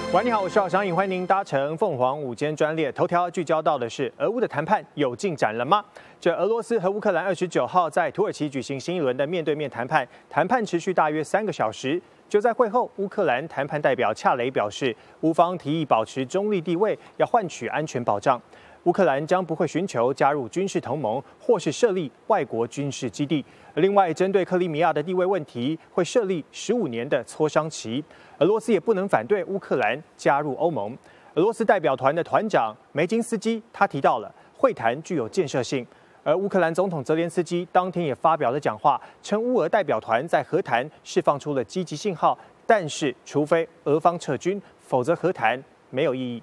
喂，你好，我是赵翔颖，欢迎您搭乘凤凰午间专列。头条聚焦到的是俄乌的谈判有进展了吗？这俄罗斯和乌克兰29号在土耳其举行新一轮的面对面谈判，谈判持续大约3个小时。就在会后，乌克兰谈判代表恰雷表示，乌方提议保持中立地位，要换取安全保障。乌克兰将不会寻求加入军事同盟或是设立外国军事基地。另外，针对克里米亚的地位问题，会设立15年的磋商期。俄罗斯也不能反对乌克兰加入欧盟。俄罗斯代表团的团长梅金斯基他提到了会谈具有建设性，而乌克兰总统泽连斯基当天也发表了讲话，称乌俄代表团在和谈释放出了积极信号，但是除非俄方撤军，否则和谈没有意义。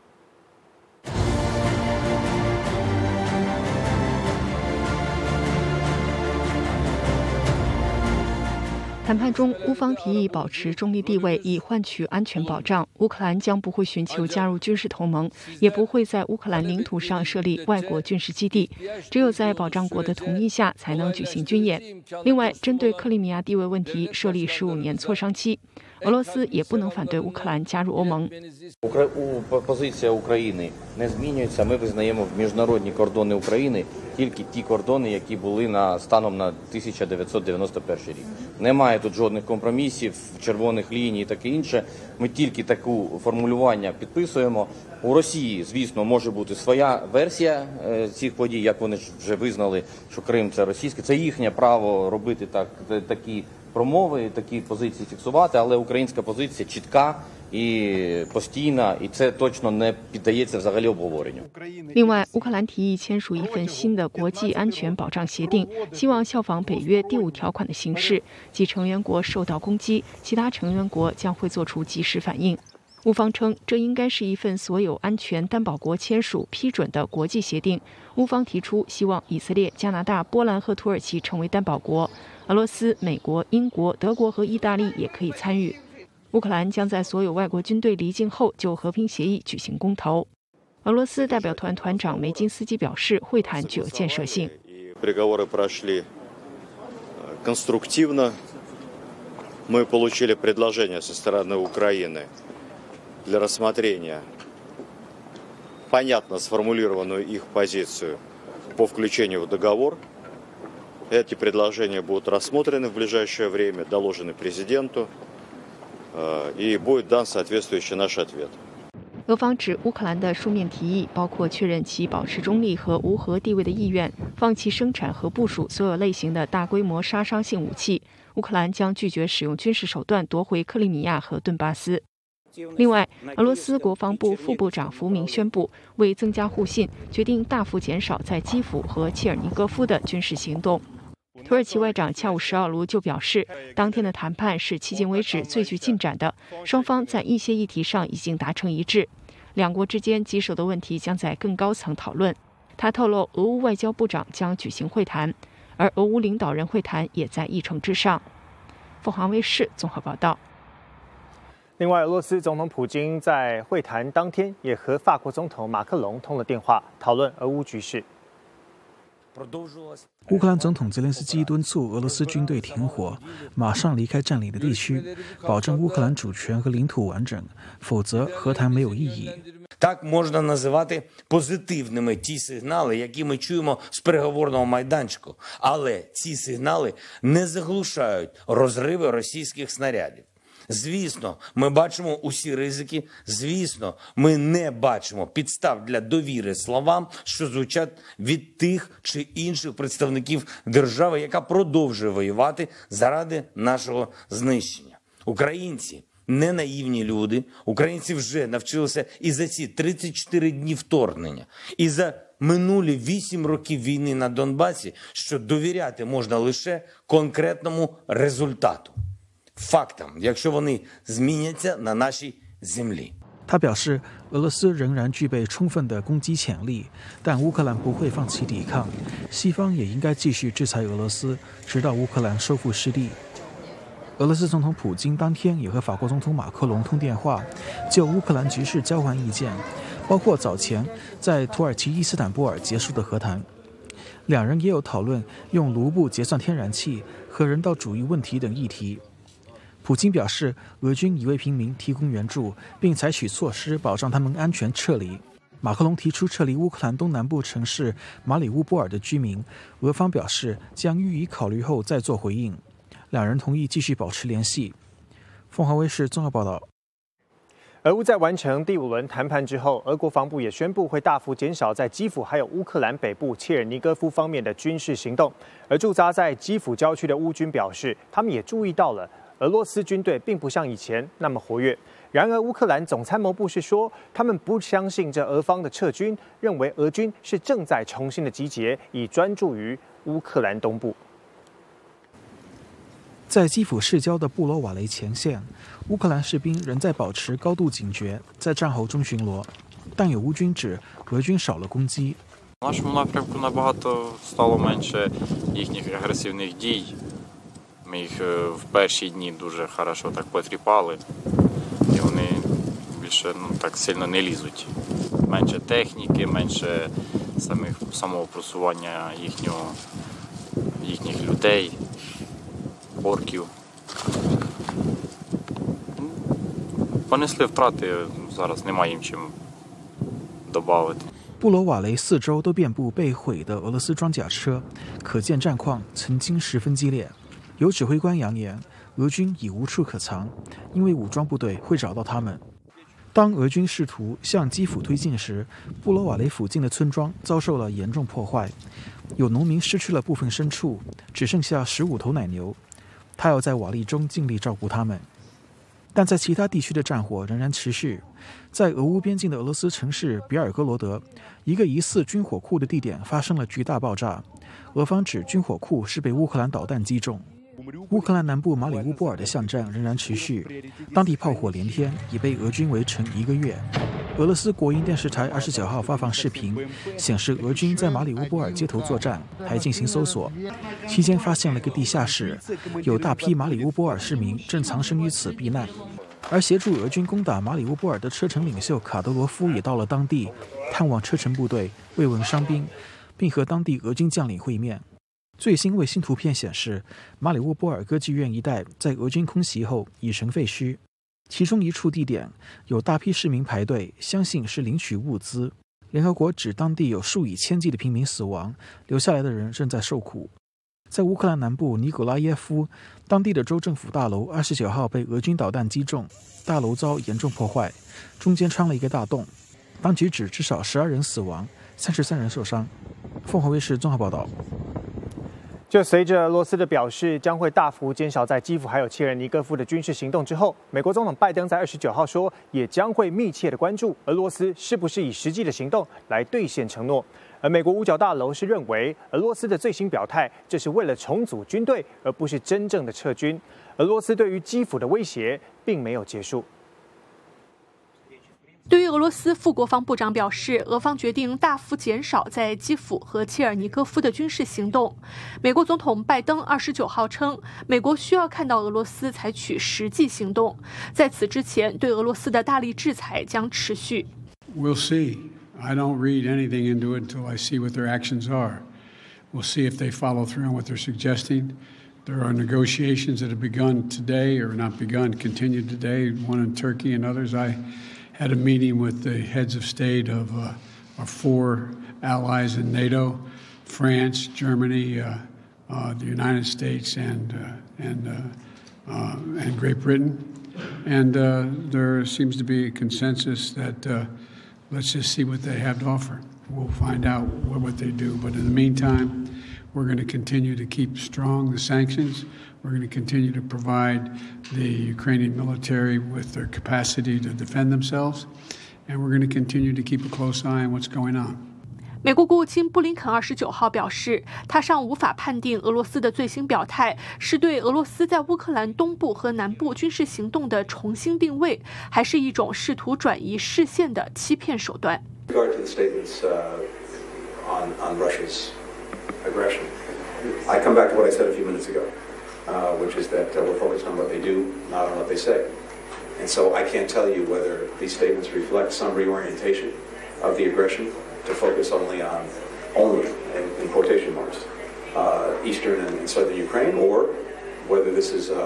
谈判中，乌方提议保持中立地位，以换取安全保障。乌克兰将不会寻求加入军事同盟，也不会在乌克兰领土上设立外国军事基地。只有在保障国的同意下，才能举行军演。另外，针对克里米亚地位问题，设立15年磋商期。俄罗斯也不能反对乌克兰加入欧盟。 Позиція України не змінюється. Ми визнаємо міжнародні кордони України тільки ті кордони, які були станом на 1991 рік. Немає тут жодних компромісів, червоних ліній і таке інше. Ми тільки таке формулювання підписуємо. У Росії, звісно, може бути своя версія цих подій, як вони вже визнали, що Крим – це російське. Це їхнє право робити такі промови, такі позиції фіксувати, але українська позиція чітка і постійна, і це точно не піддається взагалі обговоренню. 另外，乌克兰提议签署一份新的国际安全保障协定，希望效仿北约第5条款的形式，即成员国受到攻击，其他成员国将会做出及时反应。乌方称，这应该是一份所有安全担保国签署批准的国际协定。乌方提出，希望以色列、加拿大、波兰和土耳其成为担保国，俄罗斯、美国、英国、德国和意大利也可以参与。乌克兰将在所有外国军队离境后就和平协议举行公投。俄罗斯代表团团长梅金斯基表示，会谈具有建设性。 Переговоры прошли конструктивно. Мы получили предложение со стороны Украины для рассмотрения понятно сформулированную их позицию по включению в договор. Эти предложения будут рассмотрены в ближайшее время, доложены президенту, и будет дан соответствующий наш ответ. 俄方指乌克兰的书面提议包括确认其保持中立和无核地位的意愿，放弃生产和部署所有类型的大规模杀伤性武器。乌克兰将拒绝使用军事手段夺回克里米亚和顿巴斯。另外，俄罗斯国防部副部长福明宣布，为增加互信，决定大幅减少在基辅和切尔尼戈夫的军事行动。土耳其外长恰武什奥卢就表示，当天的谈判是迄今为止最具进展的，双方在一些议题上已经达成一致，两国之间棘手的问题将在更高层讨论。他透露，俄乌外交部长将举行会谈，而俄乌领导人会谈也在议程之上。凤凰卫视综合报道。 另外，俄罗斯总统普京在会谈当天也和法国总统马克龙通了电话，讨论俄乌局势。 乌克兰总统泽连斯基敦促俄罗斯军队停火，马上离开占领的地区，保证乌克兰主权和领土完整，否则和谈没有意义。 Так можна називати позитивними ті сигнали, які ми чуємо з переговорного майданчику. Але ці сигнали не заглушають розриви російських снарядів. Звісно, ми бачимо усі ризики. Звісно, ми не бачимо підстав для довіри словам, що звучать від тих чи інших представників держави, яка продовжує воювати заради нашого знищення. Українці не наївні люди. Українці вже навчилися і за ці 34 дні вторгнення, і за минулі 8 років війни на Донбасі, що довіряти можна лише конкретному результату. Фактам, якщо вони зміняться на нашій землі. 他表示，俄罗斯仍然具备充分的攻击潜力，但乌克兰不会放弃抵抗。西方也应该继续制裁俄罗斯，直到乌克兰收复失地。俄罗斯总统普京当天也和法国总统马克龙通电话，就乌克兰局势交换意见，包括早前在土耳其伊斯坦布尔结束的和谈。两人也有讨论用卢布结算天然气和人道主义问题等议题。 普京表示，俄军已为平民提供援助，并采取措施保障他们安全撤离。马克龙提出撤离乌克兰东南部城市马里乌波尔的居民，俄方表示将予以考虑后再做回应。两人同意继续保持联系。凤凰卫视综合报道。 俄乌在完成第5轮谈判之后，俄国防部也宣布会大幅减少在基辅还有乌克兰北部切尔尼戈夫方面的军事行动。而驻扎在基辅郊区的乌军表示，他们也注意到了俄罗斯军队并不像以前那么活跃。然而，乌克兰总参谋部是说，他们不相信这俄方的撤军，认为俄军是正在重新的集结，以专注于乌克兰东部。 在基辅市郊的布罗瓦雷前线，乌克兰士兵仍在保持高度警觉，在战壕中巡逻，但有乌军指俄军少了攻击。 В нашому напрямку набагато стало менше їхніх агресивних дій. Ми їх в перші дні дуже хорошо так потріпали, і вони більше так сильно не лізуть. Менше техніки, менше самого просування їхніх людей, орків. Понесли втрати, зараз немає їм чим додати. 布罗瓦雷四周都遍布被毁的俄罗斯装甲车，可见战况曾经十分激烈。有指挥官扬言，俄军已无处可藏，因为武装部队会找到他们。当俄军试图向基辅推进时，布罗瓦雷附近的村庄遭受了严重破坏，有农民失去了部分牲畜，只剩下15头奶牛。他要在瓦砾中尽力照顾他们。但在其他地区的战火仍然持续。在俄乌边境的俄罗斯城市比尔哥罗德，一个疑似军火库的地点发生了巨大爆炸，俄方指军火库是被乌克兰导弹击中。乌克兰南部马里乌波尔的巷战仍然持续，当地炮火连天，已被俄军围城1个月。俄罗斯国营电视台29号发放视频，显示俄军在马里乌波尔街头作战，还进行搜索，期间发现了一个地下室，有大批马里乌波尔市民正藏身于此避难。而协助俄军攻打马里乌波尔的车臣领袖卡德罗夫也到了当地，探望车臣部队，慰问伤兵，并和当地俄军将领会面。最新卫星图片显示，马里乌波尔歌剧院一带在俄军空袭后已成废墟，其中一处地点有大批市民排队，相信是领取物资。联合国指当地有数以千计的平民死亡，留下来的人正在受苦。在乌克兰南部尼古拉耶夫，当地的州政府大楼29号被俄军导弹击中，大楼遭严重破坏，中间穿了一个大洞。当局指至少12人死亡，33人受伤。凤凰卫视综合报道。 就随着俄罗斯的表示将会大幅减少在基辅还有切尔尼戈夫的军事行动之后，美国总统拜登在29号说，也将会密切的关注俄罗斯是不是以实际的行动来兑现承诺。而美国五角大楼是认为，俄罗斯的最新表态，这是为了重组军队，而不是真正的撤军。俄罗斯对于基辅的威胁并没有结束。 对于俄罗斯副国防部长表示，俄方决定大幅减少在基辅和切尔尼戈夫的军事行动。美国总统拜登29号称，美国需要看到俄罗斯采取实际行动，在此之前，对俄罗斯的大力制裁将持续。 We'll see. I don't read anything into it until I see what their actions are. We'll see if they follow through on what they're suggesting. There are negotiations that have begun today, or not begun, continued today, one in Turkey and others. I had a meeting with the heads of state of our 4 allies in NATO, France, Germany, the United States, and Great Britain. And there seems to be a consensus that let's just see what they have to offer. We'll find out what they do. But in the meantime, we're going to continue to keep strong the sanctions. We're going to continue to provide the Ukrainian military with their capacity to defend themselves. And we're going to continue to keep a close eye on what's going on. 美国国务卿布林肯29号表示，他尚无法判定俄罗斯的最新表态是对俄罗斯在乌克兰东部和南部军事行动的重新定位，还是一种试图转移视线的欺骗手段。 Regard to the statements on Russia's aggression, I come back to what I said a few minutes ago, which is that we're focused on what they do, not on what they say. And so I can't tell you whether these statements reflect some reorientation of the aggression.To focus only, in quotation marks, eastern and southern Ukraine, or whether this is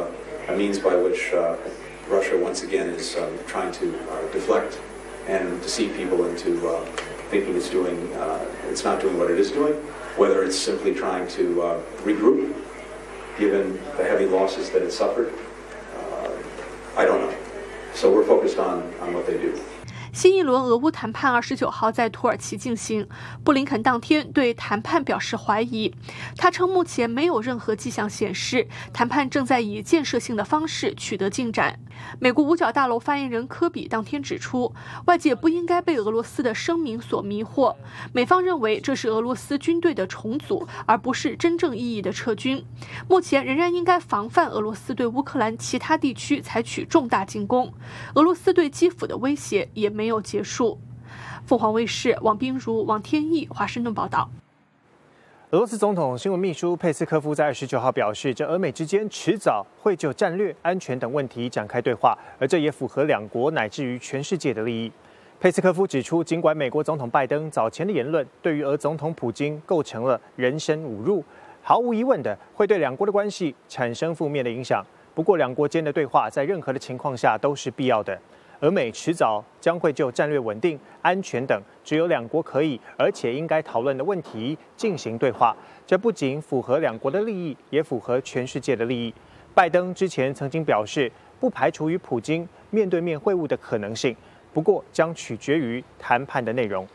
a means by which Russia once again is trying to deflect and deceive people into thinking it's not doing what it is doing, whether it's simply trying to regroup given the heavy losses that it suffered. I don't know. So we're focused on what they do. 新一轮俄乌谈判29号在土耳其进行，布林肯当天对谈判表示怀疑。他称目前没有任何迹象显示谈判正在以建设性的方式取得进展。美国五角大楼发言人科比当天指出，外界不应该被俄罗斯的声明所迷惑，美方认为这是俄罗斯军队的重组，而不是真正意义的撤军。目前仍然应该防范俄罗斯对乌克兰其他地区采取重大进攻。俄罗斯对基辅的威胁也没有结束。凤凰卫视王彬如、王天翼华盛顿报道。 俄罗斯总统新闻秘书佩斯科夫在29号表示，这俄美之间迟早会就战略、安全等问题展开对话，而这也符合两国乃至于全世界的利益。佩斯科夫指出，尽管美国总统拜登早前的言论对于俄总统普京构成了人身侮辱，毫无疑问的会对两国的关系产生负面的影响。不过，两国间的对话在任何的情况下都是必要的。俄美迟早将会就战略稳定、安全等只有两国可以而且应该讨论的问题进行对话。这不仅符合两国的利益，也符合全世界的利益。拜登之前曾经表示，不排除与普京面对面会晤的可能性，不过将取决于谈判的内容。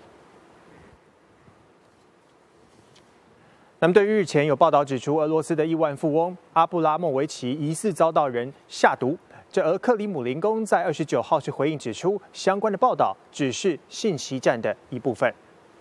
那么，对于日前有报道指出，俄罗斯的亿万富翁阿布拉莫维奇疑似遭到人下毒。这而克里姆林宫在29号是回应指出，相关的报道只是信息战的一部分。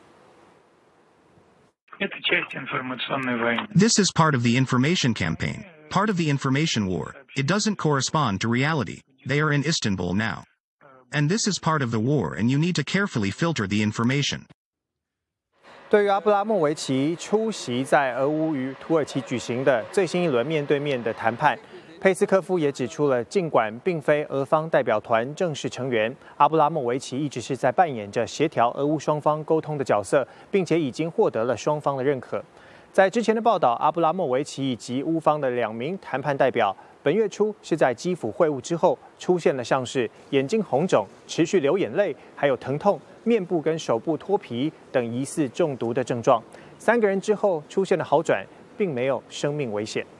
This is part of the information campaign, part of the information war. It doesn't correspond to reality. They are in Istanbul now. And this is part of the war, and you need to carefully filter the information. 对于阿布拉莫维奇出席在俄乌与土耳其举行的最新一轮面对面的谈判，佩斯科夫也指出了，尽管并非俄方代表团正式成员，阿布拉莫维奇一直是在扮演着协调俄乌双方沟通的角色，并且已经获得了双方的认可。在之前的报道，阿布拉莫维奇以及乌方的2名谈判代表，本月初是在基辅会晤之后，出现了像是眼睛红肿、持续流眼泪，还有疼痛、面部跟手部脱皮等疑似中毒的症状。3个人之后出现了好转，并没有生命危险。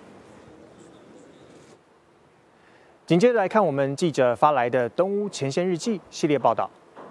紧接着来看我们记者发来的东乌前线日记系列报道。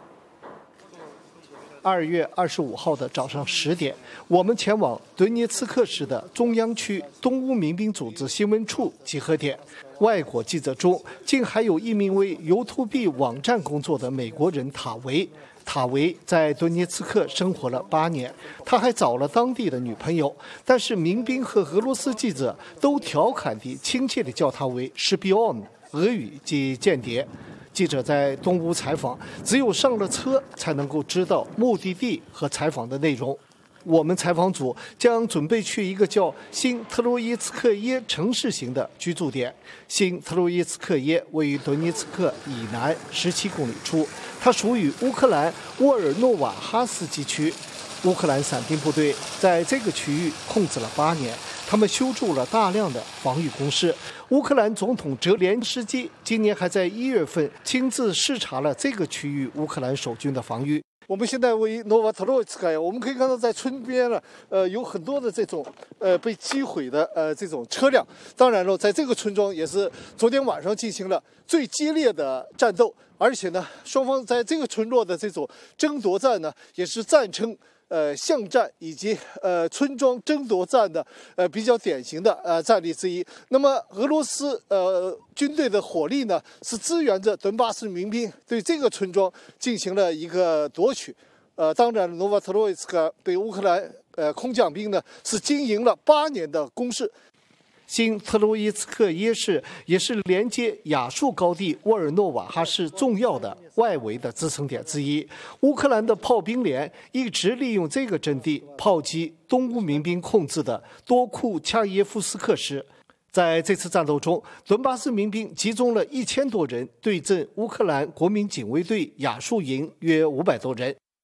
2月25号的早上10点，我们前往顿涅茨克市的中央区东乌民兵组织新闻处集合点。外国记者中，竟还有一名为 YouTube 网站工作的美国人塔维。塔维在顿涅茨克生活了8年，他还找了当地的女朋友，但是民兵和俄罗斯记者都调侃地、亲切地叫他为 Shpion， 俄语即间谍。记者在东乌采访，只有上了车才能够知道目的地和采访的内容。我们采访组将准备去一个叫新特洛伊茨克耶城市型的居住点。新特洛伊茨克耶位于顿涅茨克以南17公里处，它属于乌克兰沃尔诺瓦哈斯基区。乌克兰伞兵部队在这个区域控制了8年，他们修筑了大量的防御工事。乌克兰总统泽连斯基今年还在1月份亲自视察了这个区域乌克兰守军的防御。我们现在位于诺瓦特洛伊茨克耶，我们可以看到在村边呢，有很多的这种被击毁的这种车辆。当然了，在这个村庄也是昨天晚上进行了最激烈的战斗，而且呢，双方在这个村落的这种争夺战呢，也是战称巷战以及村庄争夺战的比较典型的战例之一。那么俄罗斯军队的火力呢，是支援着顿巴斯民兵对这个村庄进行了一个夺取。当然，诺瓦特洛伊茨克被乌克兰空降兵呢是经营了8年的攻势。新特洛伊茨克耶市也是连接亚速高地沃尔诺瓦哈市重要的外围的支撑点之一。乌克兰的炮兵连一直利用这个阵地炮击东乌民兵控制的多库恰耶夫斯克市。在这次战斗中，顿巴斯民兵集中了1000多人对阵乌克兰国民警卫队亚速营约500多人。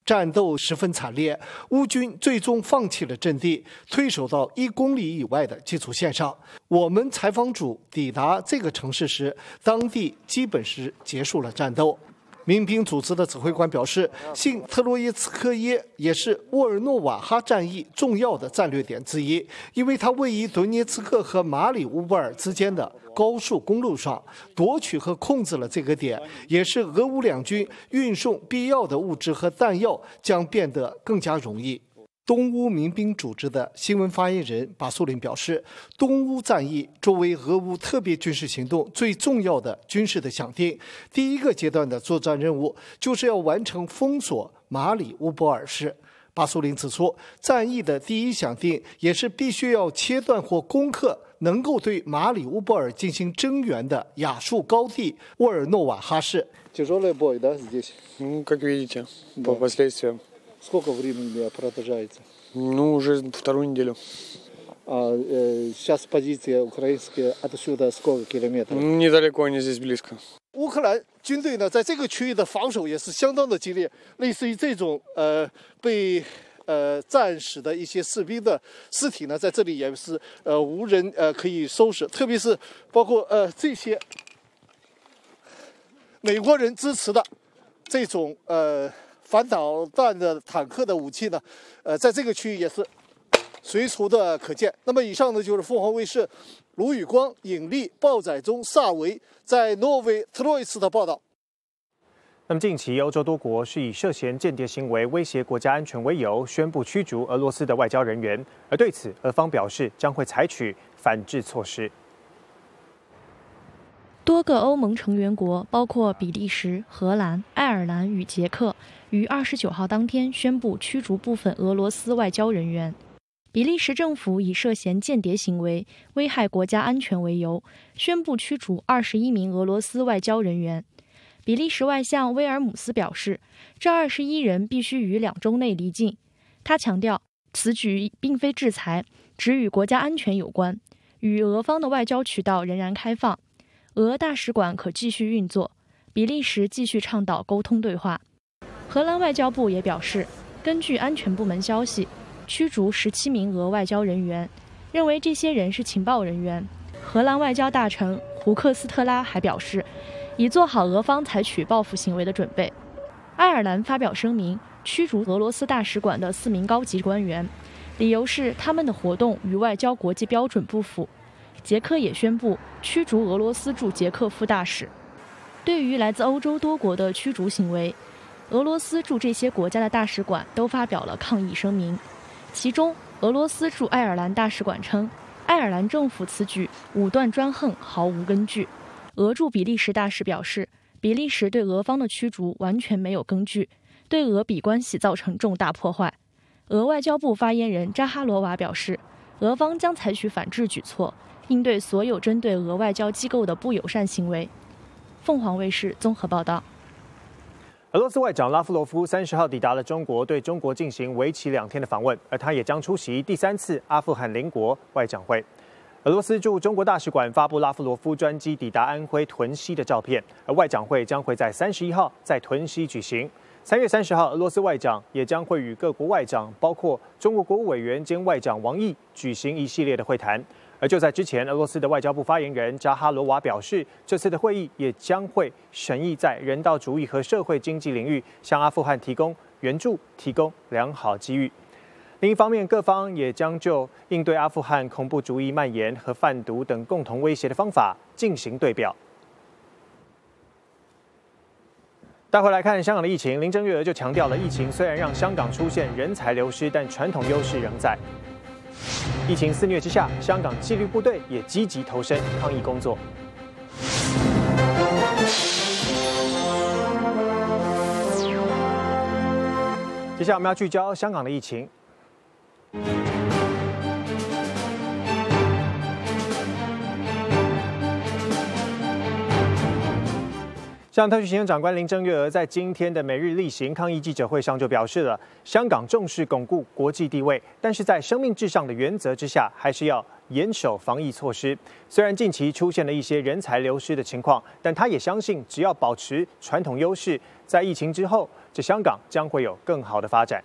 战斗十分惨烈，乌军最终放弃了阵地，退守到1公里以外的基础线上。我们采访组抵达这个城市时，当地基本是结束了战斗。民兵组织的指挥官表示，新特洛伊茨科耶也是沃尔诺瓦哈战役重要的战略点之一，因为它位于顿涅茨克和马里乌波尔之间的高速公路上，夺取和控制了这个点，也是俄乌两军运送必要的物资和弹药将变得更加容易。东乌民兵组织的新闻发言人巴苏林表示，东乌战役作为俄乌特别军事行动最重要的军事的响定，第一个阶段的作战任务就是要完成封锁马里乌波尔市。巴苏林指出，战役的第一响定也是必须要切断或攻克能够对马里乌波尔进行增援的亚速高地沃尔诺瓦哈市。Тяжелый бой, да, здесь? Ну, как видите, по последствиям. Сколько времени продолжается? Ну, уже вторую неделю. Сейчас позиция украинская отсюда сколько километров? Недалеко, они здесь близко. 乌克兰军队呢，在这个区域的防守也是相当的激烈，类似于这种被战死的一些士兵的尸体呢，在这里也是无人可以收拾，特别是包括这些美国人支持的这种反导弹的坦克的武器呢，在这个区域也是随处的可见。那么以上呢就是凤凰卫视卢宇光、尹力、报载中、萨维在挪威特洛伊斯的报道。 那么近期，欧洲多国是以涉嫌间谍行为威胁国家安全为由，宣布驱逐俄罗斯的外交人员。而对此，俄方表示将会采取反制措施。 多个欧盟成员国，包括比利时、荷兰、爱尔兰与捷克，于29号当天宣布驱逐部分俄罗斯外交人员。比利时政府以涉嫌间谍行为危害国家安全为由，宣布驱逐21名俄罗斯外交人员。比利时外相威尔姆斯表示，这21人必须于2周内离境。他强调，此举并非制裁，只与国家安全有关，与俄方的外交渠道仍然开放。俄大使馆可继续运作，比利时继续倡导沟通对话。荷兰外交部也表示，根据安全部门消息，驱逐17名俄外交人员，认为这些人是情报人员。荷兰外交大臣胡克斯特拉还表示，已做好俄方采取报复行为的准备。爱尔兰发表声明，驱逐俄罗斯大使馆的4名高级官员，理由是他们的活动与外交国际标准不符。捷克也宣布驱逐俄罗斯驻捷克副大使。对于来自欧洲多国的驱逐行为，俄罗斯驻这些国家的大使馆都发表了抗议声明。其中，俄罗斯驻爱尔兰大使馆称，爱尔兰政府此举武断专横，毫无根据。俄驻比利时大使表示，比利时对俄方的驱逐完全没有根据，对俄比关系造成重大破坏。俄外交部发言人扎哈罗娃表示，俄方将采取反制举措，应对所有针对俄外交机构的不友善行为。凤凰卫视综合报道。 俄罗斯外长拉夫罗夫30号抵达了中国，对中国进行为期2天的访问，而他也将出席第3次阿富汗邻国外长会。俄罗斯驻中国大使馆发布拉夫罗夫专机抵达安徽屯溪的照片，而外长会将会在31号在屯溪举行。3月30号，俄罗斯外长也将会与各国外长，包括中国国务委员兼外长王毅举行一系列的会谈。而就在之前，俄罗斯的外交部发言人扎哈罗娃表示，这次的会议也将会审议在人道主义和社会经济领域向阿富汗提供援助，提供良好机遇。另一方面，各方也将就应对阿富汗恐怖主义蔓延和贩毒等共同威胁的方法进行对表。带回来看香港的疫情，林郑月娥就强调了，疫情虽然让香港出现人才流失，但传统优势仍在。疫情肆虐之下，香港纪律部队也积极投身抗疫工作。接下来我们要聚焦香港的疫情。香像特区行政长官林郑月娥在今天的每日例行抗议记者会上就表示了，香港重视巩固国际地位，但是在生命至上的原则之下，还是要严守防疫措施。虽然近期出现了一些人才流失的情况，但他也相信，只要保持传统优势，在疫情之後，這香港將會有更好的發展。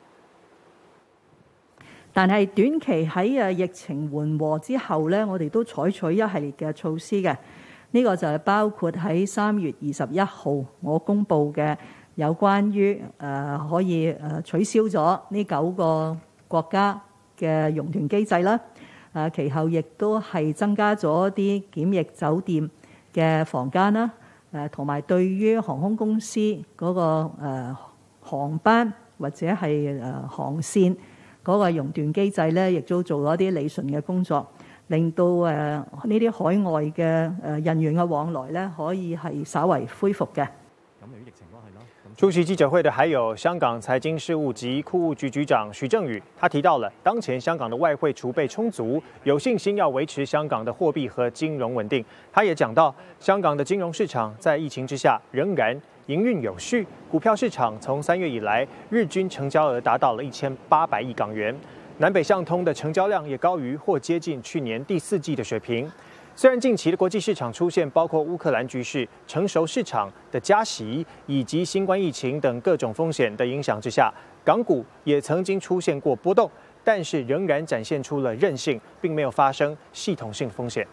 但係短期喺疫情緩和之後咧，我哋都採取一系列嘅措施嘅。呢個就係包括喺3月21號我公布嘅有關於可以取消咗呢9個國家嘅熔斷機制啦。其後亦都係增加咗啲檢疫酒店嘅房間啦。同埋對於航空公司嗰個航班或者係航線嗰個熔斷機制咧，亦都做咗啲理順嘅工作。令到呢啲海外嘅人員嘅往來咧，可以係稍為恢復嘅。 出席記者會的還有香港財經事務及庫務局局長許正宇，他提到了當前香港的外匯儲備充足，有信心要維持香港的貨幣和金融穩定。他也講到，香港的金融市場在疫情之下仍然營運有序，股票市場從3月以來日均成交額達到了1800億港元。南北向通的成交量也高於或接近去年第4季的水平。雖然近期的國際市場出現包括烏克蘭局勢、成熟市場的加息以及新冠疫情等各種風險的影響之下，港股也曾經出現過波動，但是仍然展現出了韌性，並沒有發生系統性風險。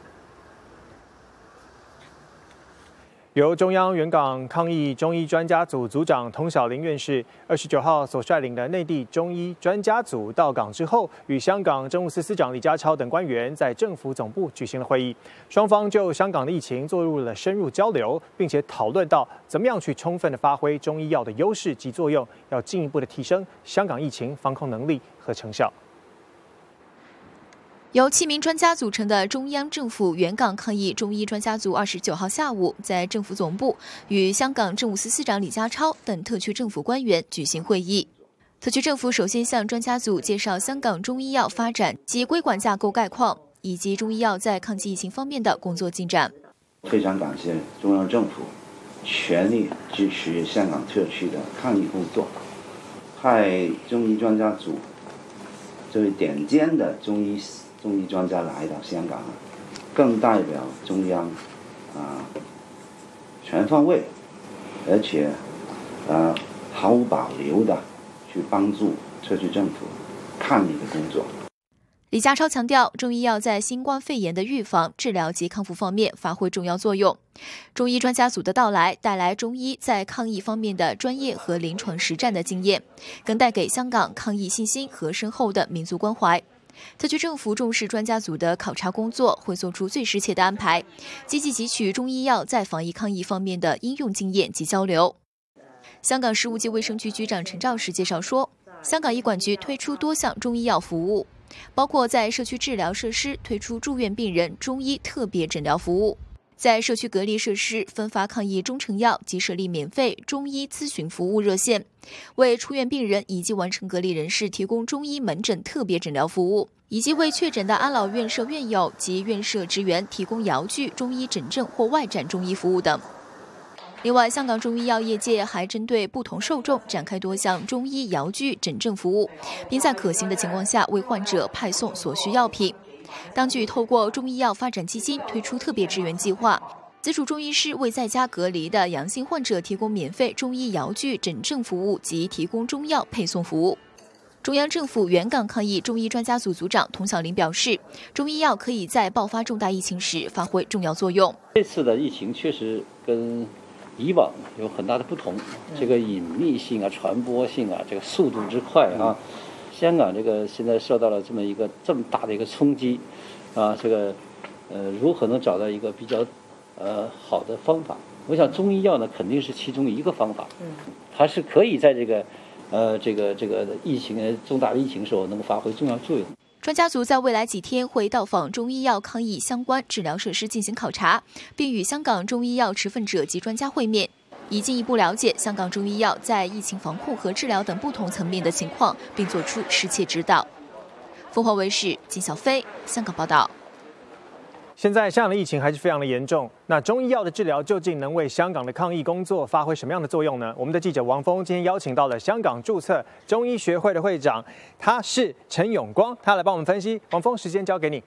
由中央援港抗疫中醫專家組組長童曉玲院士29號所率領的內地中醫專家組到港之後，與香港政務司司長李家超等官員在政府總部舉行了會議，雙方就香港的疫情做入了深入交流，並且討論到怎麼樣去充分的發揮中醫藥的優勢及作用，要進一步的提升香港疫情防控能力和成效。 由7名專家組成的中央政府援港抗疫中醫專家組29號下午在政府總部與香港政務司司長李家超等特區政府官員舉行會議。特區政府首先向專家組介紹香港中醫藥發展及規管架構概況，以及中醫藥在抗擊疫情方面的工作進展。 非常感謝中央政府全力支持香港特區的抗疫工作，派中醫專家組這位頂尖的中醫專家來到香港，更代表中央全方位，而且毫無保留的去幫助特區政府抗疫的工作。 李家超強調，中醫藥在新冠肺炎的預防、治療及康復方面發揮重要作用。中醫專家組的到來，帶來中醫在抗疫方面的專業和臨床實戰的經驗，更帶給香港抗疫信心和深厚的民族關懷。特區政府重視專家組的考察工作，會做出最適切的安排，積極汲取中醫藥在防疫抗疫方面的應用經驗及交流。香港食物及衛生局局長陳肇始介紹說，香港醫管局推出多項中醫藥服務，包括在社區治療設施推出住院病人中醫特別診療服務，在社區隔離設施分發抗疫中成藥及設立免費中醫諮詢服務熱線，為出院病人以及完成隔離人士提供中醫門診特別診療服務，以及為確診的安老院舍院友及院舍職員提供遙距中醫診症或外展中醫服務等。另外，香港中醫藥業界還針對不同受眾展開多項中醫遙距診症服務，並在可行的情況下為患者派送所需藥品。當局透過中醫藥發展基金推出特別支援計劃，資助中醫師為在家隔離的陽性患者提供免費中醫遙距診症服務及提供中藥配送服務。中央政府援港抗疫中醫專家組組長童曉玲表示，中醫藥可以在爆發重大疫情時發揮重要作用。 這次的疫情確實跟以往有很大的不同，這個隱秘性啊、傳播性啊、這個速度之快啊，香港這個現在受到了這麼大的一個衝擊啊，這個如何能找到一個比較好的方法？我想中醫藥呢肯定是其中一個方法，它是可以在這個疫情重大的疫情時候能夠發揮重要作用。 專家組在未來幾天會到訪中醫藥抗疫相關治療設施進行考察，並與香港中醫藥持份者及專家會面，以進一步了解香港中醫藥在疫情防控和治療等不同層面的情況，並作出適切指導。鳳凰衛視金小飛香港報道。 现在香港的疫情还是非常的严重，那中医药的治疗究竟能为香港的抗疫工作发挥什么样的作用呢？我们的记者王峰今天邀请到了香港注册中医学会的会长，他是陈永光，他来帮我们分析。王峰，时间交给你。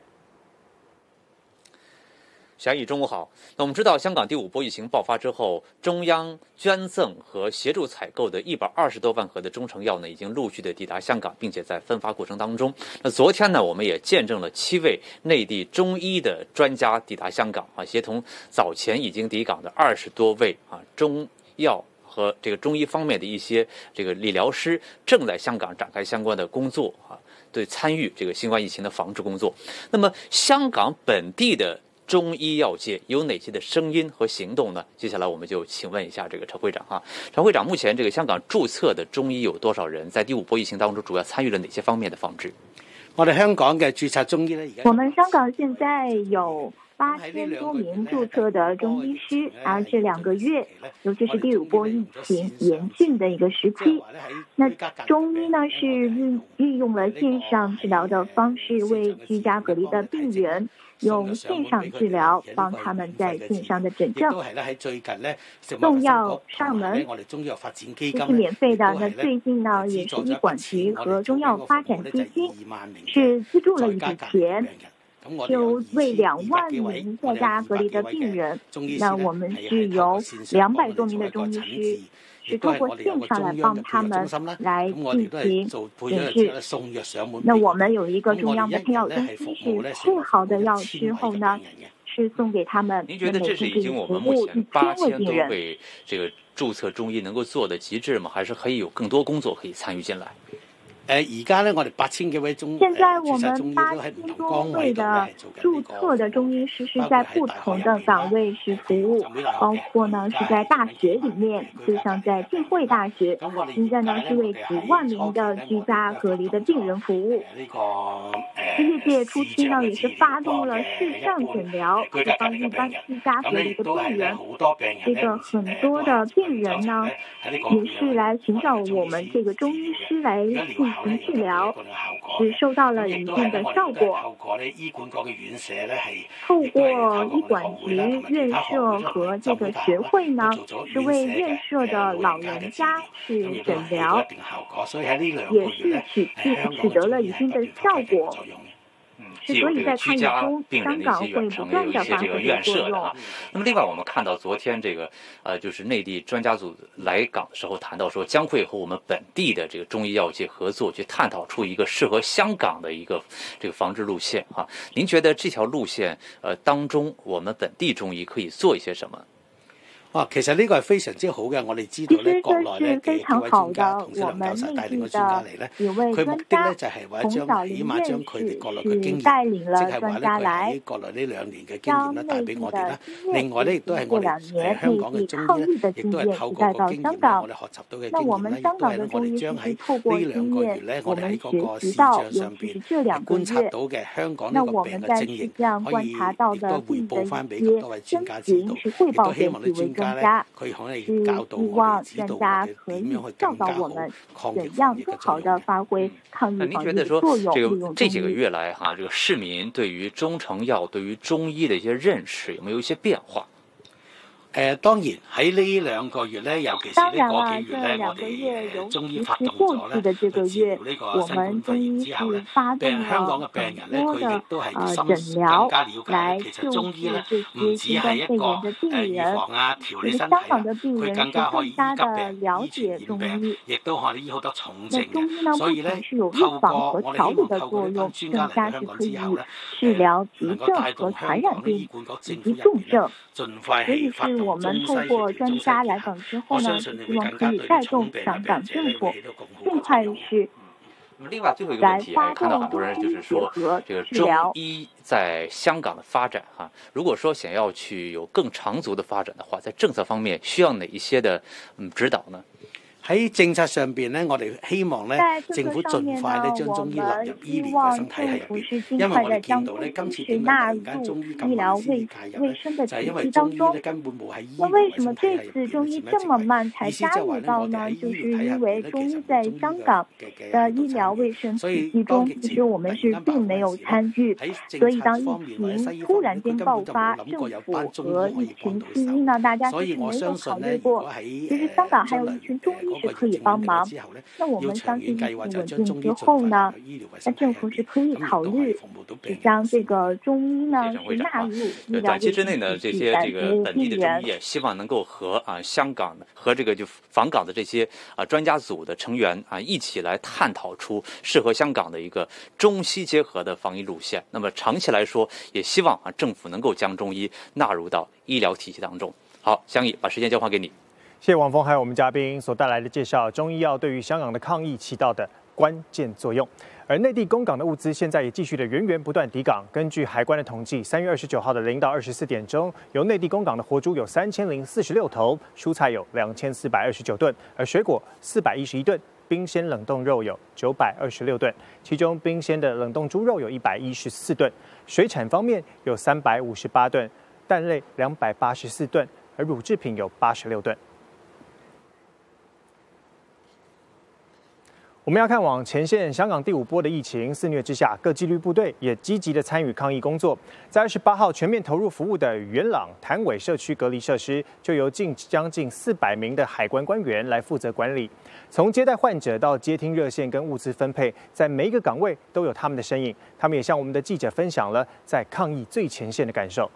霞毅，中午好。那我们知道，香港第5波疫情爆发之后，中央捐赠和协助采购的120多万盒的中成药呢，已经陆续的抵达香港，并且在分发过程当中。那昨天呢，我们也见证了7位内地中医的专家抵达香港啊，协同早前已经抵港的20多位中药和这个中医方面的一些这个理疗师，正在香港展开相关的工作啊，对参与这个新冠疫情的防治工作。那么，香港本地的中医药界有哪些的声音和行动呢？接下来我们就请问一下这个陈会长哈。陈会长，目前这个香港注册的中医有多少人？在第5波疫情当中，主要参与了哪些方面的防治？ 我哋香港嘅注冊中醫咧， 我們香港現在有8000多名注冊的中醫師，而這2個月，尤其是第5波疫情嚴峻的一個時期，那中醫呢是運用了線上治療的方式，為居家隔離的病人用線上治療，幫他們在線上的診症，送藥上門，這是免費的。那最近呢，也是醫管局和中藥發展基金是資助了一筆錢，就為2萬名在家隔離的病人，那我們是由200多名的中醫師，是透過線上來幫他們來進行診治。那我們有一個中央的配藥中心，是配好的藥之後呢，是送給他們。 您覺得這是已經我們目前8000多位這個註冊中醫能夠做的極致嗎？還是可以有更多工作可以參與進來？ 而家咧，我哋8000幾位中現在我們8000多位的注冊的中醫師是在不同的崗位是服務，包括呢是在大學裏面，就像在浸會大學，現在呢是為幾萬名的居家隔離的病人服務。失業界初期呢也是發動了視像診療，是幫一般居家隔離的病人。這個很多的病人呢，也是來尋找我們這個中醫師來進行治療，是收到了一定的效果。透過醫管局、院舍和這個學會呢，是為院舍的老人家是診療，也是取得了一定的效果。 既有这个居家病人的一些远程，也有一些这个院舍的啊。那么另外，我们看到昨天这个就是内地专家组来港的时候谈到说，将会和我们本地的这个中医药界合作，去探討出一個適合香港的一個這個防治路線啊。您覺得這條路線當中，我們本地中醫可以做一些什麼？ 其實呢個係非常之好嘅，我哋知道咧，國內咧嘅幾位專家，同志林教授帶領嘅專家嚟咧，佢目的咧就係為咗起碼將佢哋國內嘅經驗，即係話咧佢喺國內呢2年嘅經驗咧帶俾我哋啦。另外咧亦都係我哋香港嘅中醫咧，亦都係透過個經驗咧，我哋學習到嘅經驗咧，亦都係我哋將喺呢2個月咧，我哋喺嗰個視像上邊觀察到嘅香港呢個病嘅症型，可以亦都彙報翻俾咁多位專家知道，亦都希望啲專家可以教導我哋，指導我哋點樣去更加好抗疫防疫嘅作用。 那您覺得說，這幾個月來哈，這個市民對於中成藥、對於中醫的一些認識，有沒有一些變化？ 當然喺呢2個月咧，尤其是呢個幾月咧，我哋中醫發動咗咧，去治療呢個新冠肺炎之後咧，香港嘅病人咧，佢亦都係更加了解，其實中醫咧唔止係一個預防啊、調理身體啊，佢更加可以醫急病、醫傳染病，亦都可以醫好多重症嘅。所以咧，透過我哋希望透過呢班專家嚟香港之後咧，能夠帶動香港嘅醫管局政府入面咧，盡快係發動。 我們透過專家來港之後呢，希望可以帶動香港政府盡快是另外最後一個問題，看到很多人就是說，這個中醫在香港的發展哈，如果說想要去有更長足的發展的話，在政策方面需要哪一些的指導呢？ 喺政策上邊咧，我哋希望咧政府盡快咧將中醫納入醫療衞生體系入邊，因為我哋見到咧今次點解突然間中醫咁慢先介入咧，就係因為中醫咧根本冇喺醫療衞生體系入邊。 中醫這麼慢才加入到呢？就是因為中醫在香港的醫療衛生體系中，其實我們是並沒有參與，所以當疫情突然間爆發，政府和一群西醫呢，大家其實沒有考慮過，其實香港還有一群中醫是可以幫忙。那我們相信疫情穩定之後呢，那政府是可以考慮將這個中醫呢是納入醫療短期之內呢，這些本地的中醫也希望能夠和香港和這個就訪港的這些專家組的成員一起來探討出適合香港的一個中西結合的防疫路線。那麼長期來說，也希望政府能夠將中醫納入到醫療體系當中。好，香怡，把時間交還給你。 謝謝王峰，還有我們嘉賓所帶來的介紹，中醫藥對於香港的抗疫起到的關鍵作用。而內地供港的物資現在也繼續的源源不斷抵港。根據海關的統計，3月29號的0到24點鐘，由內地供港的活豬有3046頭，蔬菜有2429噸，而水果411噸，冰鮮冷凍肉有926噸，其中冰鮮的冷凍豬肉有114噸。水產方面有358噸，蛋類284噸，而乳製品有86噸。我們要看往前線，香港第5波的疫情肆虐之下，各紀律部隊也積極的參與抗疫工作。在28號全面投入服務的元朗潭尾社區隔離設施，就由將近400名的海關官員來負責管理。從接待患者到接聽熱線跟物資分配，在每一個崗位都有他們的身影。他們也向我們的記者分享了在抗疫最前線的感受。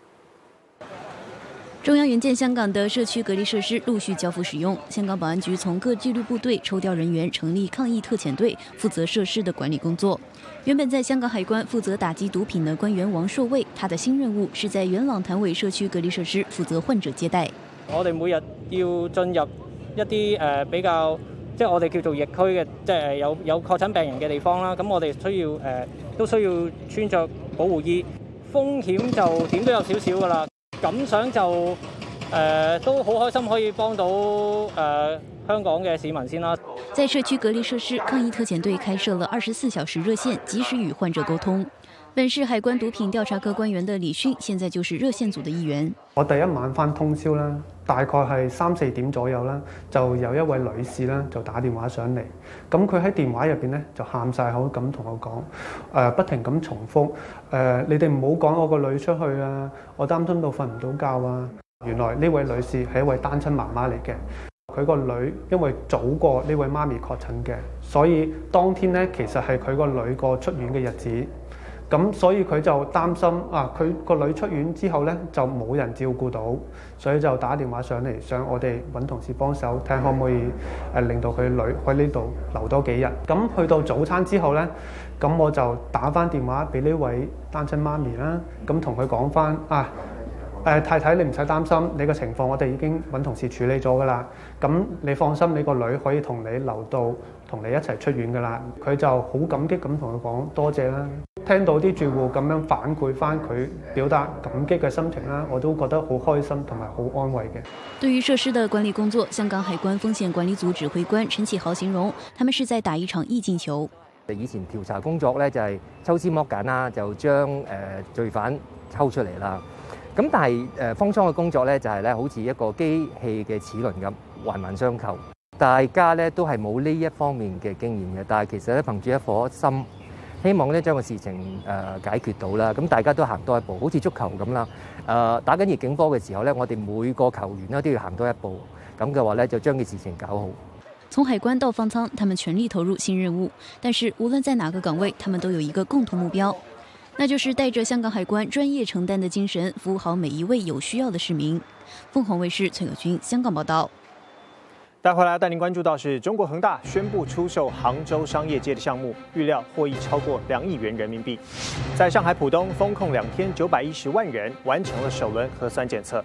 中央援建香港的社區隔離設施陸續交付使用。香港保安局從各紀律部隊抽調人員，成立抗疫特遣隊，負責設施的管理工作。原本在香港海關負責打擊毒品的官員王碩衛，他的新任務是在元朗潭尾社區隔離設施負責患者接待。 我哋每日要進入一啲比較，即係我哋叫做疫區嘅，即係有確診病人嘅地方啦。咁我哋都需要穿着保護衣，風險就點都有少少㗎啦。感想就都好開心可以幫到香港嘅市民先啦。 在社區隔離設施，抗疫特遣隊開設了24小時熱線，及時與患者溝通。本是海關毒品調查科官員的李迅，現在就是熱線組的一員。 我第一晚返通宵啦，大概係3、4點左右啦，就有一位女士啦就打電話上嚟，咁佢喺電話入邊咧就喊晒口咁同我講，不停咁重複，你哋唔好趕我個女出去啊，我擔心到瞓唔到覺啊。原來呢位女士係一位單親媽媽嚟嘅，佢個女因為早過呢位媽咪確診嘅，所以當天咧其實係佢個女個出院嘅日子。咁所以佢就擔心佢個女出院之後咧就冇人照顧到，所以就打電話上嚟，想我哋揾同事幫手，睇可唔可以令到佢女喺呢度留多幾日。咁去到早餐之後咧，咁我就打翻電話俾呢位單親媽咪啦，咁同佢講翻太太，你唔使擔心，你個情況我哋已經揾同事處理咗噶啦。咁你放心，你個女可以同你留到同你一齊出院噶啦。佢就好感激咁同佢講多謝啦。聽到啲住戶咁樣反饋翻佢表達感激嘅心情啦，我都覺得好開心同埋好安慰嘅。 對於設施的管理工作，香港海關風險管理組指揮官陳啟豪形容，他們是在打一場意境球。 以前調查工作咧就係抽絲剝繭啦，就將罪犯抽出嚟啦。咁但係方艙嘅工作咧就係咧好似一個機器嘅齒輪咁環環相扣，大家咧都係冇呢一方面嘅經驗嘅，但係其實咧憑住一顆心，希望咧將個事情解決到啦。咁大家都行多一步，好似足球咁啦。打緊逆境波嘅時候咧，我哋每個球員咧都要行多一步，咁嘅話咧就將件事情搞好。 從海關到方艙，他們全力投入新任務，但是無論在哪個崗位，他們都有一個共同目標。那就是帶着香港海關專業承擔的精神，服務好每一位有需要的市民。鳳凰衛視崔友君香港報道。 待會來帶您關注到是中國恆大宣布出售杭州商業街的項目，預料獲益超過2億元人民幣。在上海浦東封控2天，910萬人完成了首輪核酸檢測。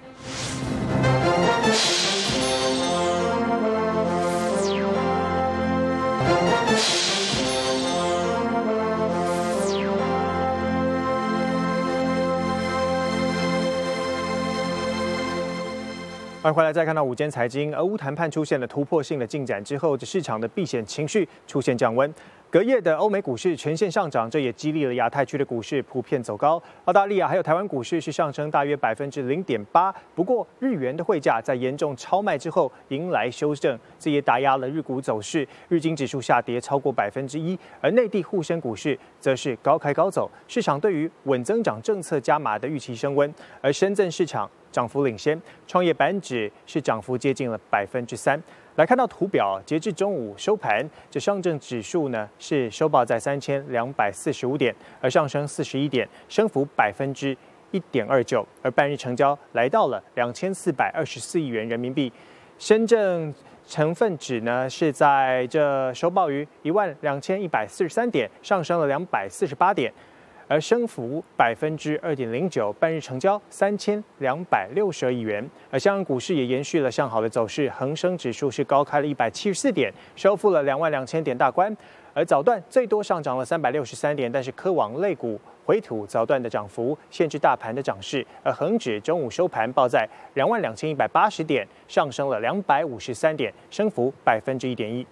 欢迎回来，再看到午间财经，俄乌谈判出现了突破性的进展之后，这市场的避险情绪出现降温。隔夜的欧美股市全线上涨，这也激励了亚太区的股市普遍走高。澳大利亚还有台湾股市是上升大约0.8%，不过日元的汇价在严重超卖之后迎来修正，这也打压了日股走势，日经指数下跌超过1%，而内地沪深股市则是高开高走，市场对于稳增长政策加码的预期升温，而深圳市场涨幅领先，创业板指是涨幅接近了3%。来看到图表，截至中午收盘，这上证指数呢是收报在3245点，而上升41点，升幅1.29%，而半日成交来到了2424亿元人民币。深圳成分指呢是在这收报于12143点，上升了248点。而升幅2.09%，半日成交3262亿元。而香港股市也延续了向好的走势，恒生指数是高开了174点，收复了22000点大关。而早段最多上涨了363点，但是科网类股回吐早段的涨幅，限制大盘的涨势。而恒指中午收盘报在22180点，上升了253点，升幅1.1%。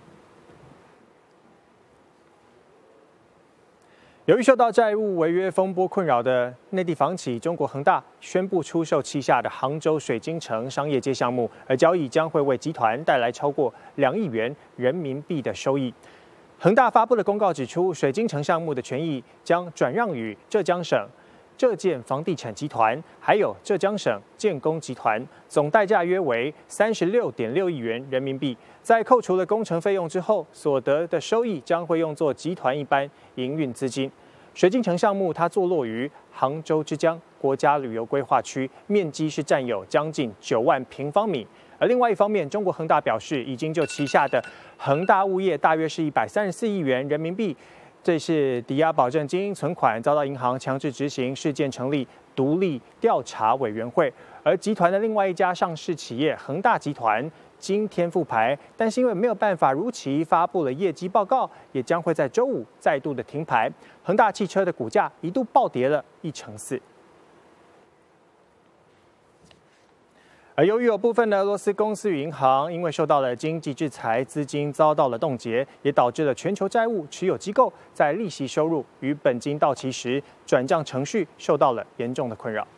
由于受到债务违约风波困扰的内地房企中国恒大宣布出售旗下的杭州水晶城商业街项目，而交易将会为集团带来超过2亿元人民币的收益。恒大发布的公告指出，水晶城项目的权益将转让予浙江省浙建房地产集团，还有浙江省建工集团，总代价约为36.6亿元人民币。在扣除了工程费用之后，所得的收益将会用作集团一般营运资金。水晶城项目它坐落于杭州之江国家旅游规划区，面积是占有将近9万平方米。而另外一方面，中国恒大表示，已经就旗下的恒大物业大约是134亿元人民币，这是抵押保证金存款遭到银行强制执行事件，成立独立调查委员会。而集团的另外一家上市企业恒大集团今天复牌，但是因为没有办法如期发布了业绩报告，也将会在周五再度的停牌。恒大汽车的股价一度暴跌了1%。而由于有部分的俄罗斯公司与银行因为受到了经济制裁，资金遭到了冻结，也导致了全球债务持有机构在利息收入与本金到期时转账程序受到了严重的困扰。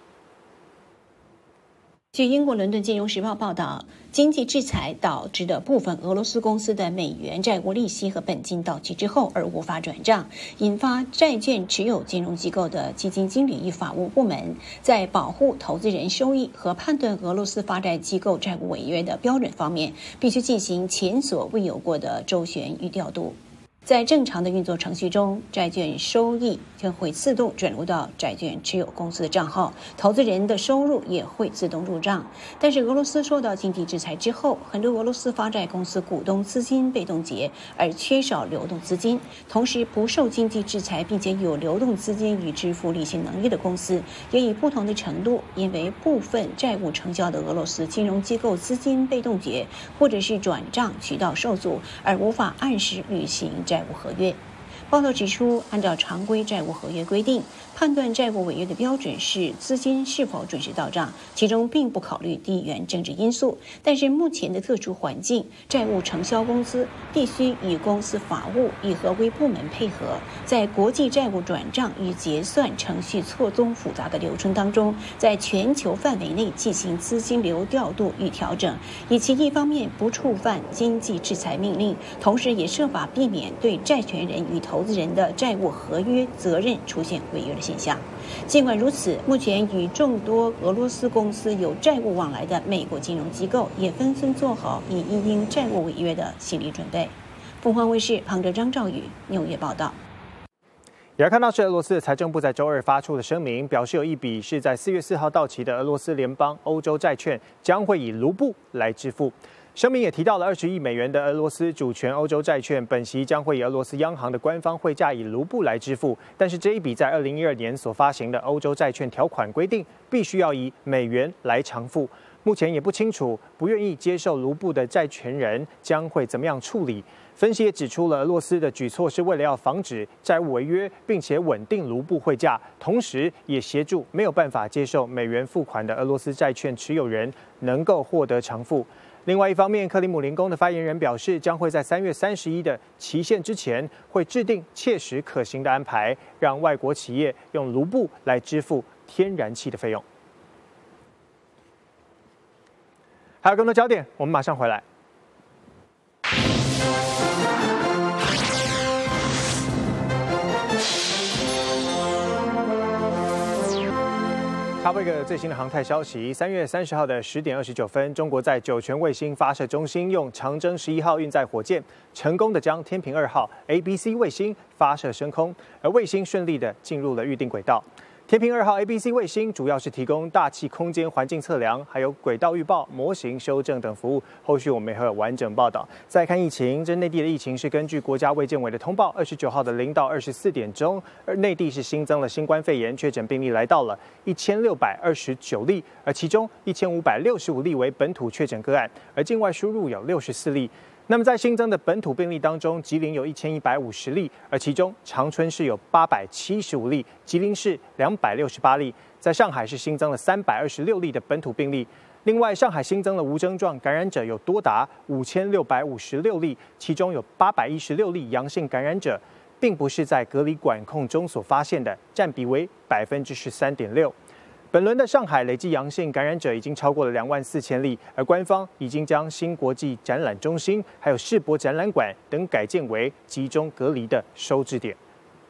据英国伦敦金融时报报道，经济制裁导致的部分俄罗斯公司的美元债务利息和本金到期之后而无法转账，引发债券持有金融机构的基金经理与法务部门在保护投资人收益和判断俄罗斯发债机构债务违约的标准方面，必须进行前所未有过的周旋与调度。在正常的运作程序中，债券收益将会自动转入到债券持有公司的账号，投资人的收入也会自动入账。但是俄罗斯受到经济制裁之后，很多俄罗斯发债公司股东资金被冻结，而缺少流动资金。同时，不受经济制裁并且有流动资金与支付利息能力的公司，也以不同的程度因为部分债务成交的俄罗斯金融机构资金被冻结，或者是转账渠道受阻，而无法按时履行债务合约。报道指出，按照常规债务合约规定，判断债务违约的标准是资金是否准时到账，其中并不考虑地缘政治因素。但是目前的特殊环境，债务承销公司必须与公司法务与合规部门配合，在国际债务转账与结算程序错综复杂的流程当中，在全球范围内进行资金流调度与调整，以其一方面不触犯经济制裁命令，同时也设法避免对债权人与投资人的债务合约责任出现违约的现象。尽管如此，目前与众多俄罗斯公司有债务往来的美国金融机构也纷纷做好以因应债务违约的心理准备。凤凰卫视旁者张兆宇纽约报道。 也要看到是俄罗斯的财政部在周二发出的声明，表示有一笔是在4月4号到期的俄罗斯联邦欧洲债券将会以卢布来支付。声明也提到了20亿美元的俄罗斯主权欧洲债券，本息将会以俄罗斯央行的官方汇价以卢布来支付。但是这一笔在2012年所发行的欧洲债券条款规定，必须要以美元来偿付。 目前也不清楚不愿意接受卢布的债权人将会怎么样处理。分析也指出了俄罗斯的举措是为了要防止债务违约，并且稳定卢布汇价，同时也协助没有办法接受美元付款的俄罗斯债券持有人能够获得偿付。另外一方面，克里姆林宫的发言人表示，将会在3月31的期限之前，会制定切实可行的安排，让外国企业用卢布来支付天然气的费用。还有更多焦点，我们马上回来。插播一个最新的航太消息：3月30号的10点29分，中国在酒泉卫星发射中心用长征11号运载火箭，成功的将天平2号 ABC 卫星发射升空，而卫星顺利的进入了预定轨道。天平2号 ABC 卫星主要是提供大气空间环境测量，还有轨道预报、模型修正等服务。后续我们也会有完整报道。再看疫情，这内地的疫情是根据国家卫健委的通报，29号的0到24点钟，而内地是新增了新冠肺炎确诊病例来到了1629例，而其中1565例为本土确诊个案，而境外输入有64例。那么在新增的本土病例当中，吉林有1150例，而其中长春市有875例，吉林市268例。在上海是新增了326例的本土病例。另外，上海新增了无症状感染者有多达5656例，其中有816例阳性感染者，并不是在隔离管控中所发现的，占比为13.6%。本轮的上海累计阳性感染者已经超过了24000例，而官方已经将新国际展览中心还有世博展览馆等改建为集中隔离的收治点。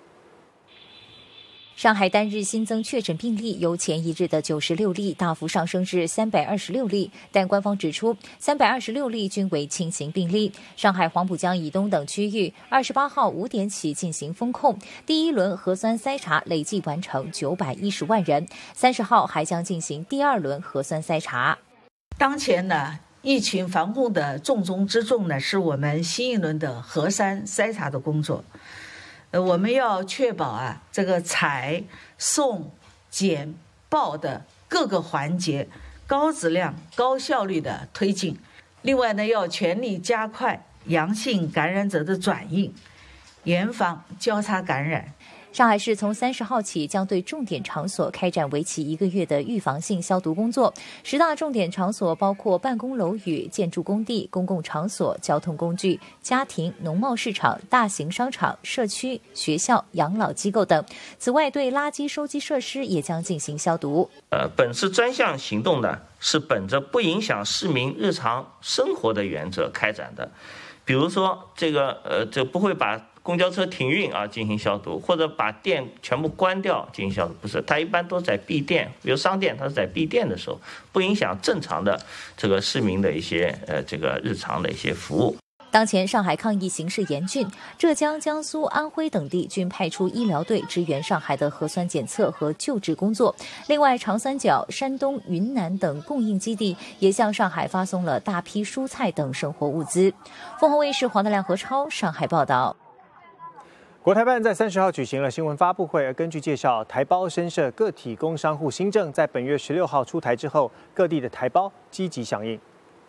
上海单日新增确诊病例由前一日的96例大幅上升至326例，但官方指出，326例均为轻型病例。上海黄浦江以东等区域28号5点起进行封控，第一轮核酸筛查累计完成910万人，30号还将进行第二轮核酸筛查。 当前呢，疫情防控的重中之重呢，是我们新一轮的核酸筛查的工作。我们要确保这个采、送、检、报的各个环节高质量、高效率的推进。另外呢，要全力加快阳性感染者的转运，严防交叉感染。 上海市从30号起将对重点场所开展为期1个月的预防性消毒工作。10大重点场所包括办公楼宇、建筑工地、公共场所、交通工具、家庭、农贸市场、大型商场、社区、学校、养老机构等。此外，对垃圾收集设施也将进行消毒。 本次专项行动呢，是本着不影响市民日常生活的原则开展的。比如说，这不会把公交车停运进行消毒，或者把店全部关掉进行消毒，不是，它一般都在闭店，比如商店，它是在闭店的时候，不影响正常的这个市民的一些这个日常的一些服务。 当前上海抗疫形势严峻，浙江、江苏、安徽等地均派出医疗队支援上海的核酸检测和救治工作。另外，长三角、山东、云南等供应基地也向上海发送了大批蔬菜等生活物资。凤凰卫视黄德亮、何超上海报道。 国台办在30号举行了新闻发布会，而根据介绍，台胞深设个体工商户新政在本月16号出台之后，各地的台胞积极响应。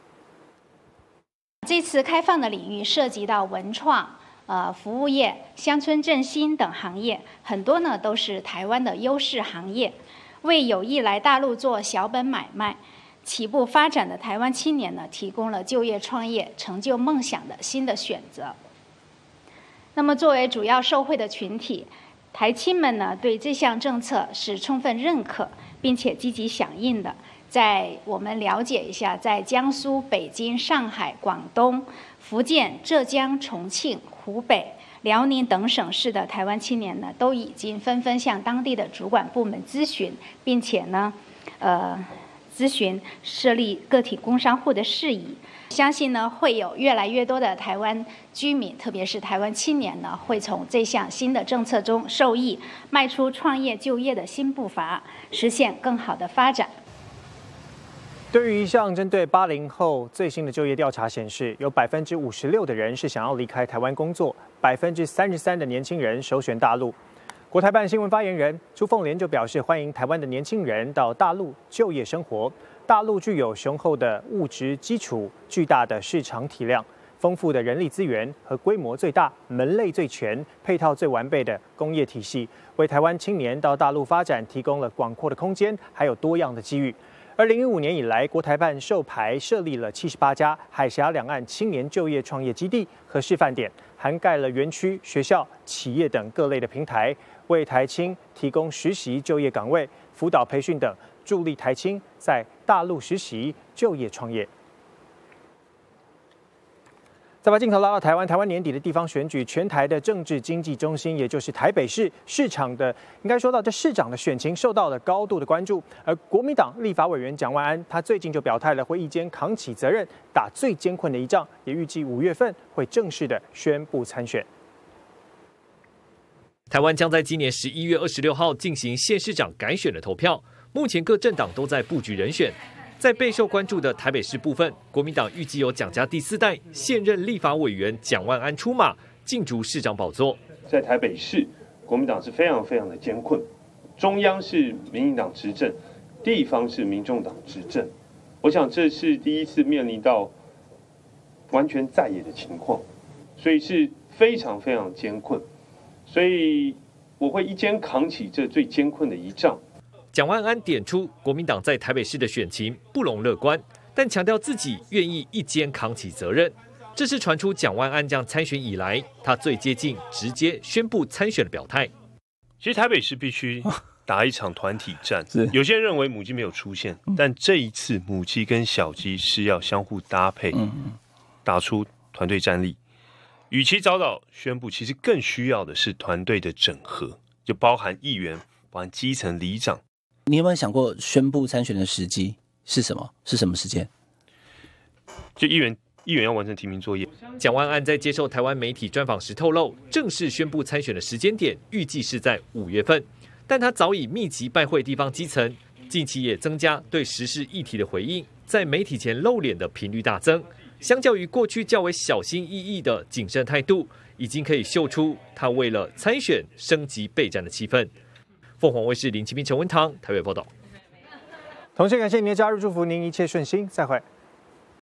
这次开放的领域涉及到文创、服务业、乡村振兴等行业，很多呢都是台湾的优势行业，为有意来大陆做小本买卖、起步发展的台湾青年呢，提供了就业创业、成就梦想的新的选择。那么，作为主要受惠的群体，台青们呢对这项政策是充分认可，并且积极响应的。在我们了解一下，在江苏、北京、上海、广东、福建、浙江、重庆、湖北、辽宁等省市的台湾青年呢，都已经纷纷向当地的主管部门咨询，并且呢，咨询设立个体工商户的事宜。相信呢，会有越来越多的台湾居民，特别是台湾青年呢，会从这项新的政策中受益，迈出创业就业的新步伐，实现更好的发展。 对于一项针对80后最新的就业调查显示，有56%的人是想要离开台湾工作，33%的年轻人首选大陆。国台办新闻发言人朱凤莲就表示，欢迎台湾的年轻人到大陆就业生活。 大陆具有雄厚的物质基础、巨大的市场体量、丰富的人力资源和规模最大、门类最全、配套最完备的工业体系，为台湾青年到大陆发展提供了广阔的空间，还有多样的机遇。2015年以来，国台办授牌设立了78家海峡两岸青年就业创业基地和示范点，涵盖了园区、学校、企业等各类的平台，为台青提供实习就业岗位、辅导培训等，助力台青在大陆实习、就业创业。再把镜头拉到台湾，台湾年底的地方选举，全台的政治经济中心，也就是台北市市长的，应该说到这市长的选情受到了高度的关注。而国民党立法委员蒋万安，他最近就表态了，会一肩扛起责任，打最艰困的一仗，也预计5月份会正式的宣布参选。 台湾将在今年11月26号进行县市长改选的投票，目前各政党都在布局人选。在备受关注的台北市部分，国民党预计由蒋家第4代现任立法委员蒋万安出马，竞逐市长宝座。 在台北市，国民党是非常非常的艰困，中央是民进党执政，地方是民众党执政。我想这是第一次面临到完全在野的情况，所以是非常非常艰困。所以我会一肩扛起这最艰困的一仗。 蒋万安点出，国民党在台北市的选情不容乐观，但强调自己愿意一肩扛起责任。这是传出蒋万安将参选以来，他最接近直接宣布参选的表态。 其实台北市必须打一场团体战，有些人认为母鸡没有出现，但这一次母鸡跟小鸡是要相互搭配，打出团队战力。与其早早宣布，其实更需要的是团队的整合，就包含议员、包含基层里长。 你有没有想过宣布参选的时机是什么？是什么时间？ 就议员要完成提名作业。 蒋万安在接受台湾媒体专访时透露，正式宣布参选的时间点预计是在5月份，但他早已密集拜会地方基层，近期也增加对时事议题的回应，在媒体前露脸的频率大增。相较于过去较为小心翼翼的谨慎态度，已经可以嗅出他为了参选升级备战的气氛。凤凰卫视林奇斌、陈文堂台北报道。 同时感谢您的加入，祝福您一切顺心，再会。